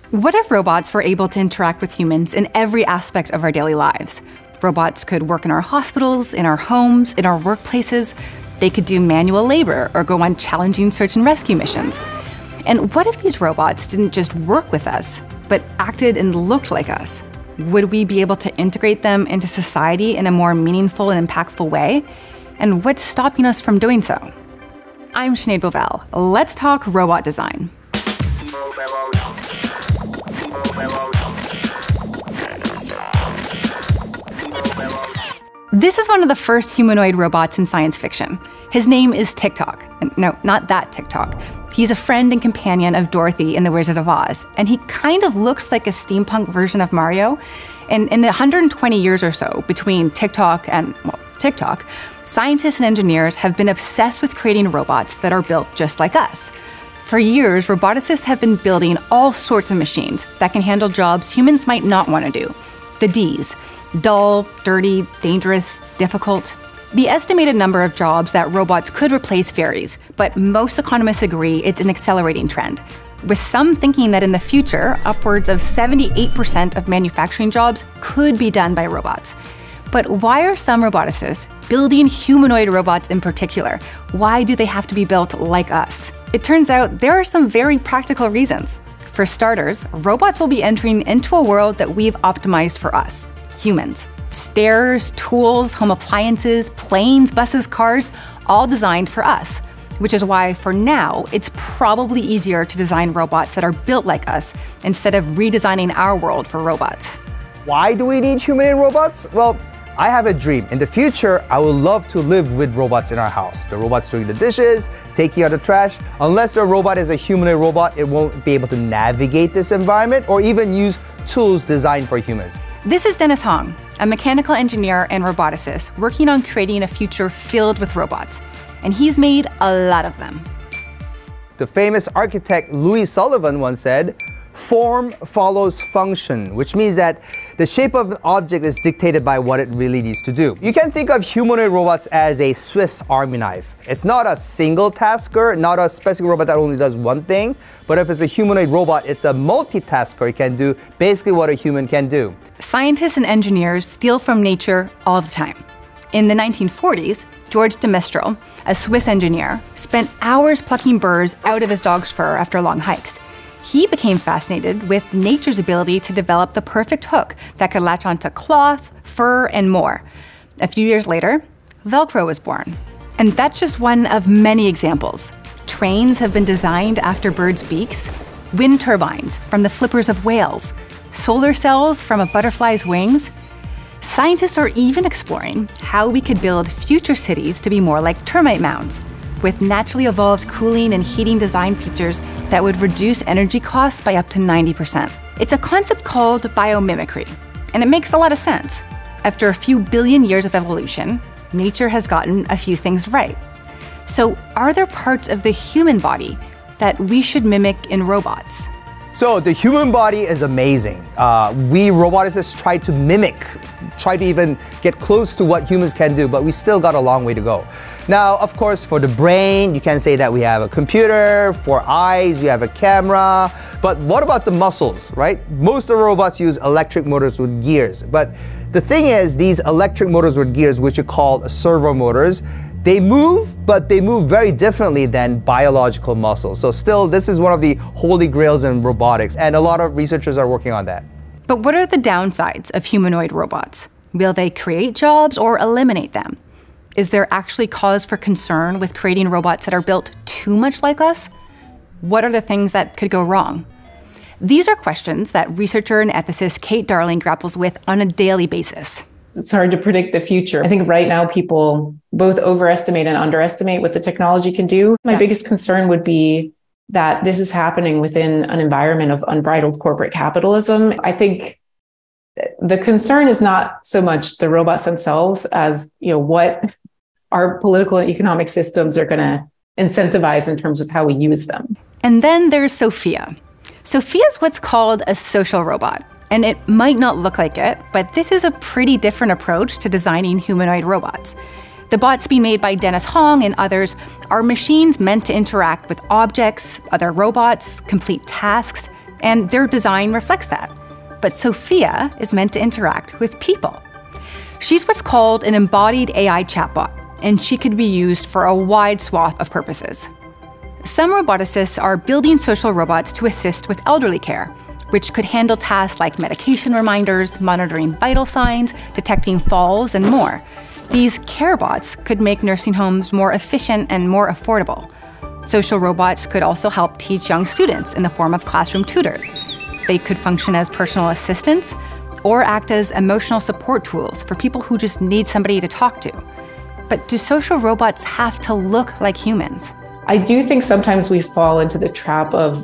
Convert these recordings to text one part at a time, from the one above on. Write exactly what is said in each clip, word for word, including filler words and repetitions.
What if robots were able to interact with humans in every aspect of our daily lives? Robots could work in our hospitals, in our homes, in our workplaces. They could do manual labor or go on challenging search and rescue missions. And what if these robots didn't just work with us, but acted and looked like us? Would we be able to integrate them into society in a more meaningful and impactful way? And what's stopping us from doing so? I'm Sinéad Bovell. Let's talk robot design. This is one of the first humanoid robots in science fiction. His name is Tock. No, not that Tock. He's a friend and companion of Dorothy in The Wizard of Oz, and he kind of looks like a steampunk version of Mario. And in the one hundred twenty years or so between Tock and, well, Tock, scientists and engineers have been obsessed with creating robots that are built just like us. For years, roboticists have been building all sorts of machines that can handle jobs humans might not want to do. The Ds. Dull, dirty, dangerous, difficult. The estimated number of jobs that robots could replace varies, but most economists agree it's an accelerating trend, with some thinking that in the future, upwards of seventy-eight percent of manufacturing jobs could be done by robots. But why are some roboticists building humanoid robots in particular? Why do they have to be built like us? It turns out there are some very practical reasons. For starters, robots will be entering into a world that we've optimized for us. Humans. Stairs, tools, home appliances, planes, buses, cars, all designed for us. Which is why, for now, it's probably easier to design robots that are built like us instead of redesigning our world for robots. Why do we need humanoid robots? Well, I have a dream. In the future, I would love to live with robots in our house. The robots doing the dishes, taking out the trash. Unless the robot is a humanoid robot, it won't be able to navigate this environment or even use tools designed for humans. This is Dennis Hong, a mechanical engineer and roboticist working on creating a future filled with robots. And he's made a lot of them. The famous architect Louis Sullivan once said, "Form follows function," which means that the shape of an object is dictated by what it really needs to do. You can think of humanoid robots as a Swiss Army knife. It's not a single tasker, not a specific robot that only does one thing, but if it's a humanoid robot, it's a multitasker. It can do basically what a human can do. Scientists and engineers steal from nature all the time. In the nineteen forties, George de Mestral, a Swiss engineer, spent hours plucking burrs out of his dog's fur after long hikes. He became fascinated with nature's ability to develop the perfect hook that could latch onto cloth, fur, and more. A few years later, Velcro was born. And that's just one of many examples. Trains have been designed after birds' beaks, wind turbines from the flippers of whales, solar cells from a butterfly's wings. Scientists are even exploring how we could build future cities to be more like termite mounds, with naturally evolved cooling and heating design features that would reduce energy costs by up to ninety percent. It's a concept called biomimicry, and it makes a lot of sense. After a few billion years of evolution, nature has gotten a few things right. So are there parts of the human body that we should mimic in robots? So the human body is amazing. Uh, we roboticists try to mimic, try to even get close to what humans can do, but we still got a long way to go. Now, of course, for the brain, you can say that we have a computer. For eyes, we have a camera. But what about the muscles, right? Most of the robots use electric motors with gears. But the thing is, these electric motors with gears, which are called servo motors, they move, but they move very differently than biological muscles. So still, this is one of the holy grails in robotics, and a lot of researchers are working on that. But what are the downsides of humanoid robots? Will they create jobs or eliminate them? Is there actually cause for concern with creating robots that are built too much like us? What are the things that could go wrong? These are questions that researcher and ethicist Kate Darling grapples with on a daily basis. It's hard to predict the future. I think right now people both overestimate and underestimate what the technology can do. My Yeah. biggest concern would be that this is happening within an environment of unbridled corporate capitalism. I think the concern is not so much the robots themselves as, you know, what our political and economic systems are going to incentivize in terms of how we use them. And then there's Sophia. Sophia is what's called a social robot. And it might not look like it, but this is a pretty different approach to designing humanoid robots. The bots being made by Dennis Hong and others are machines meant to interact with objects, other robots, complete tasks, and their design reflects that. But Sophia is meant to interact with people. She's what's called an embodied A I chatbot, and she could be used for a wide swath of purposes. Some roboticists are building social robots to assist with elderly care, which could handle tasks like medication reminders, monitoring vital signs, detecting falls, and more. These care bots could make nursing homes more efficient and more affordable. Social robots could also help teach young students in the form of classroom tutors. They could function as personal assistants or act as emotional support tools for people who just need somebody to talk to. But do social robots have to look like humans? I do think sometimes we fall into the trap of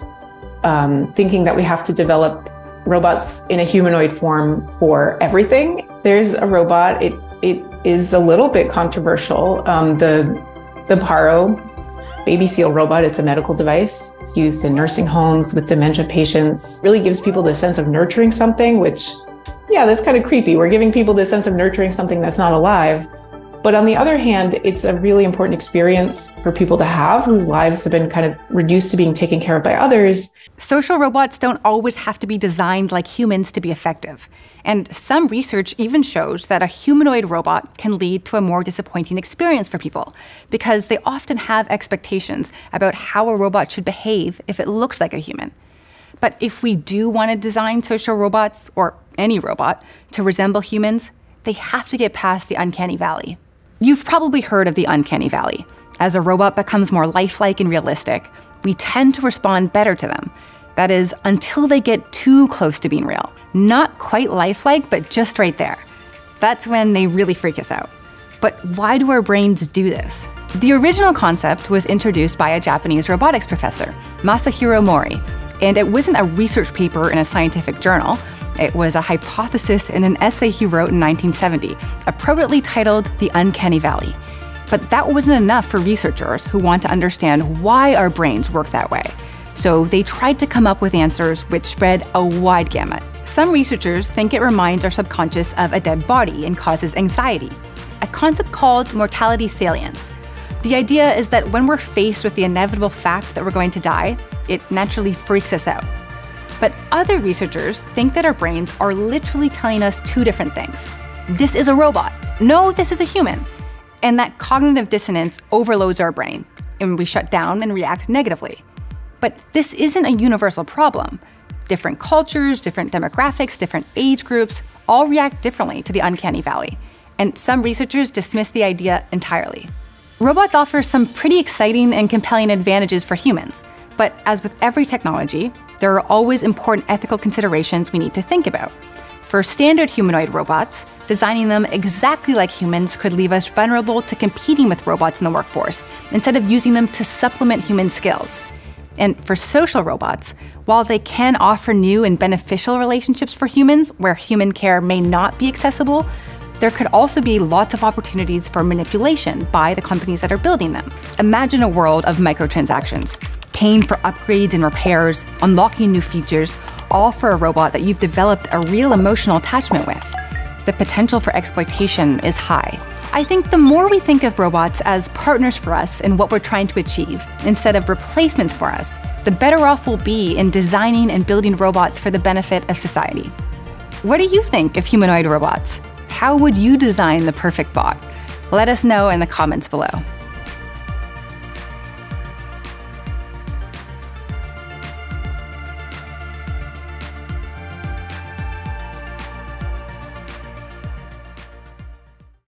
um, thinking that we have to develop robots in a humanoid form for everything. There's a robot, it it is a little bit controversial. Um, the, the Paro baby seal robot, it's a medical device. It's used in nursing homes with dementia patients. Really gives people the sense of nurturing something, which, yeah, that's kind of creepy. We're giving people the sense of nurturing something that's not alive. But on the other hand, it's a really important experience for people to have whose lives have been kind of reduced to being taken care of by others. Social robots don't always have to be designed like humans to be effective. And some research even shows that a humanoid robot can lead to a more disappointing experience for people because they often have expectations about how a robot should behave if it looks like a human. But if we do want to design social robots, or any robot, to resemble humans, they have to get past the Uncanny Valley. You've probably heard of the Uncanny Valley. As a robot becomes more lifelike and realistic, we tend to respond better to them. That is, until they get too close to being real. Not quite lifelike, but just right there. That's when they really freak us out. But why do our brains do this? The original concept was introduced by a Japanese robotics professor, Masahiro Mori, and it wasn't a research paper in a scientific journal. It was a hypothesis in an essay he wrote in nineteen seventy, appropriately titled The Uncanny Valley. But that wasn't enough for researchers who want to understand why our brains work that way. So they tried to come up with answers which spread a wide gamut. Some researchers think it reminds our subconscious of a dead body and causes anxiety, a concept called mortality salience. The idea is that when we're faced with the inevitable fact that we're going to die, it naturally freaks us out. But other researchers think that our brains are literally telling us two different things. This is a robot. No, this is a human. And that cognitive dissonance overloads our brain, and we shut down and react negatively. But this isn't a universal problem. Different cultures, different demographics, different age groups all react differently to the Uncanny Valley. And some researchers dismiss the idea entirely. Robots offer some pretty exciting and compelling advantages for humans. But as with every technology, there are always important ethical considerations we need to think about. For standard humanoid robots, designing them exactly like humans could leave us vulnerable to competing with robots in the workforce, instead of using them to supplement human skills. And for social robots, while they can offer new and beneficial relationships for humans where human care may not be accessible, there could also be lots of opportunities for manipulation by the companies that are building them. Imagine a world of microtransactions, paying for upgrades and repairs, unlocking new features, all for a robot that you've developed a real emotional attachment with. The potential for exploitation is high. I think the more we think of robots as partners for us in what we're trying to achieve, instead of replacements for us, the better off we'll be in designing and building robots for the benefit of society. What do you think of humanoid robots? How would you design the perfect bot? Let us know in the comments below.